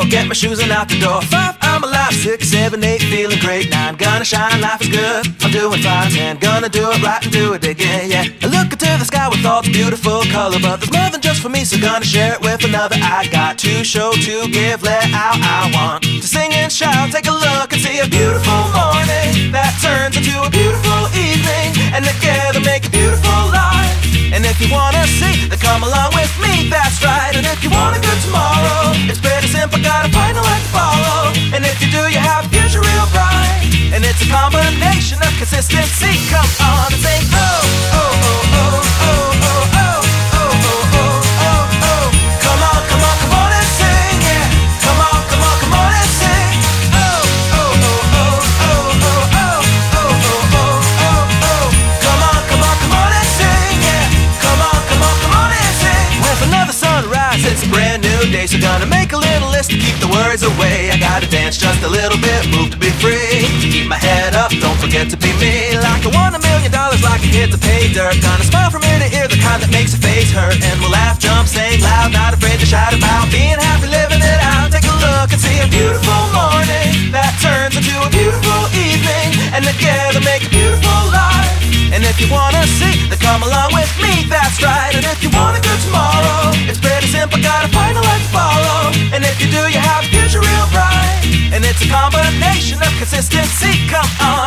get my shoes and out the door. 5, I'm alive. 6, 7, 8, feeling great. 9, gonna shine, life is good. I'm doing fine. 10, gonna do it right and do it again, yeah. I look into the sky with all the beautiful color, but there's more than just for me, so gonna share it with another. I got to show, to give, let out. I want to sing and shout. Take a look and see a beautiful morning that turns into a beautiful evening, and together make a beautiful life. And if you wanna see, then come along with me, that's right. And if you want a good tomorrow, it's pretty simple, got a final light to follow. And if you do, you have a future real bright. And it's a combination of consistency. Come on and sing, oh, oh, oh, oh, oh, oh, oh, oh, oh, oh, oh, oh. Come on, come on, come on and sing, yeah. Come on, come on, come on and sing. Oh, oh, oh, oh, oh, oh, oh, oh, oh, oh, oh, oh. Come on, come on, come on and sing, yeah. Come on, come on, come on and sing. With another sunrise, it's a brand new day, so gonna make a little list to keep the worries away. I gotta dance just a little bit, move to be free. Keep my head up, don't forget to be me. Like I won $1 million, like I hit to pay dirt. Gonna smile from ear to ear, the kind that makes your face hurt. And we'll laugh, jump, sing loud, not afraid to shout about being happy, living it out. Take a look and see a beautiful morning that turns into a beautiful evening, and together make a beautiful life. And if you wanna see, then come along with me, that's right. And if you want a good tomorrow, it's pretty simple, got a final life to follow. And if you do, you have a future real bright. And it's a combination of consistency. Come on.